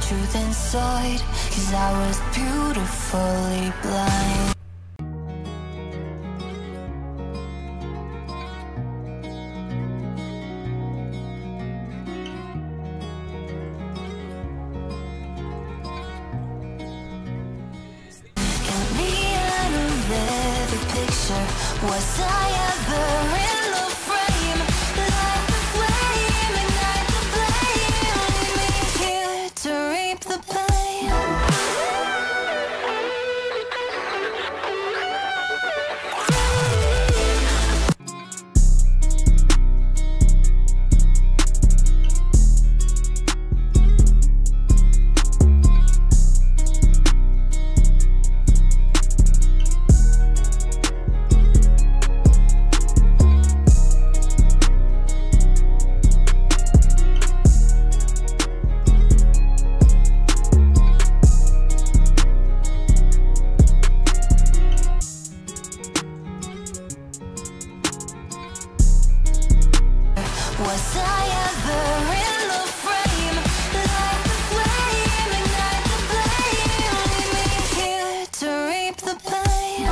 truth inside, 'cause I was beautifully blind. Was I ever in the frame? Light the flame, ignite the flame. Leave me here to reap the pain. Was I ever in the frame? Light the flame, ignite the flame. Leave me here to reap the pain.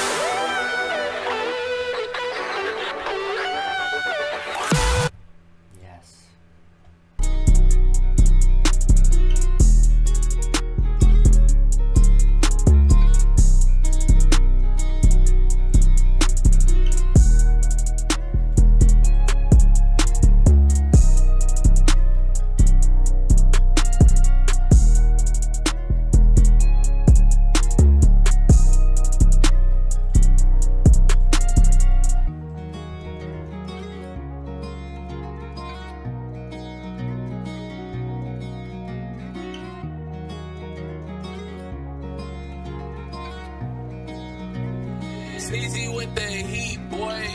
Yes. Easy with the heat, boy.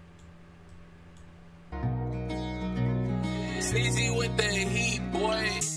Do this. Easy with the heat, boy.